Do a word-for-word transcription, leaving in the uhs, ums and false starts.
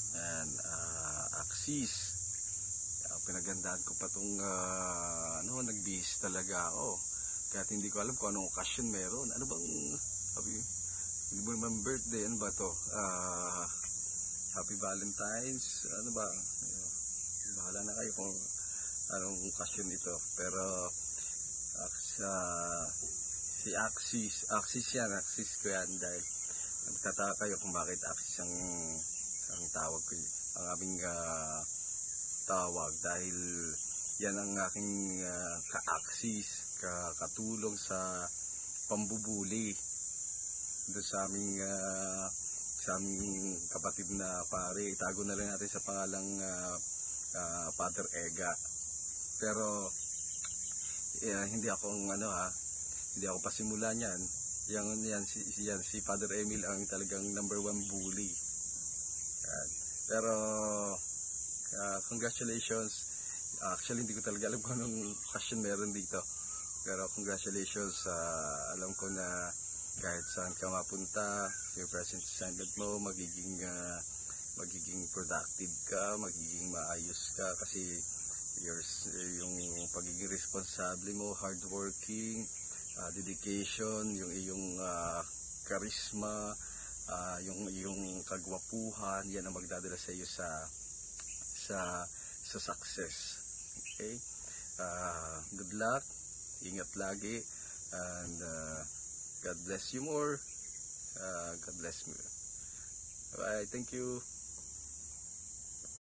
And uh, Axis, uh, pinagandaan ko pa itong uh, ano, nagbihis talaga ako. Kahit hindi ko alam kung anong okasyon meron. Ano bang, sabi, hindi mo naman birthday, ano ba to? Uh, Happy Valentine's, ano ba? Bahala na kayo kung anong okasyon ito. Pero, uh, si Axis, Axis yan, Axis ko yan dahil nagtataka kayo kung bakit Axis ang, ang tawag ko, ang aming uh, tawag dahil yan ang aking uh, ka-Axis, katulong sa pambubuli doon sa aming uh, sa aming kapatid na pare. Itago na rin natin sa pangalang uh, uh, Father Ega. Pero uh, hindi ako ano ha, hindi ako pasimula niyan. Yang yan si yan si Father Emil ang talagang number one bully. Yan. Pero uh, congratulations. Actually hindi ko talaga alam kung anong okasyon meron dito. Pero congratulations, uh, alam ko na kahit saan ka mapunta, yung presence sa sandal mo, magiging uh, magiging productive ka, magiging maayos ka kasi yours, yung pagiging responsable mo, hardworking, uh, dedication, yung iyong uh, charisma, uh, yung iyong kagwapuhan, yan ang magdadala sa iyo sa sa sa success. Okay? Uh, good luck. Ingat lagi, and uh, God bless you more. Uh, God bless me. Bye. Thank you.